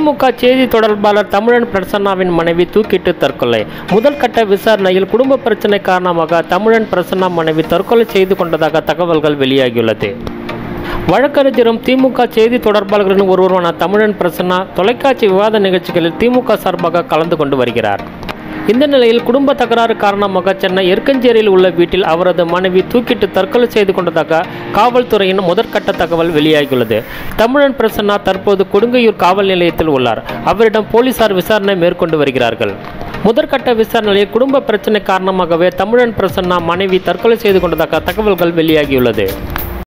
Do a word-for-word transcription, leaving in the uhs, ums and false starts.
திமுக செய்தி தொடர்பாளர் தமிழன் பிரசன்னாவின் மனைவி தூக்கிட்டு தற்கொலை. முதல் கட்ட விசாரணையில் குடும்ப பிரச்சனை காரணமாக தமிழன் பிரசன்னா மனைவி தற்கொலை செய்து கொண்டதாக தகவல்கள் வெளியாகியுள்ளது. வழக்கறிஞரும் திமுக செய்தி தொடர்பாளர்களின் ஒருவரான தமிழன் பிரசன்னா தொலைக்காட்சி விவாத நிகழ்ச்சிகளில் திமுக சார்பாக கலந்து கொண்டு வருகிறார். இந்த நிலையில் குடும்ப தகராறு காரணமாக சென்னை எருக்கஞ்சேரியில் உள்ள வீட்டில் அவரது மனைவி தூக்கிட்டு தற்கொலை செய்து கொண்டதாக காவல்துறையின் முதற்கட்ட தகவல் வெளியாகியுள்ளது. தமிழன் பிரசன்னா தற்போது கொடுங்கையூர் காவல் நிலையத்தில் உள்ளார். அவரிடம் போலீசார் விசாரணை மேற்கொண்டு வருகிறார்கள். முதற்கட்ட விசாரணையில் குடும்ப பிரச்சனை காரணமாகவே தமிழன் பிரசன்னா மனைவி தற்கொலை செய்து கொண்டதாக தகவல்கள் வெளியாகியுள்ளது.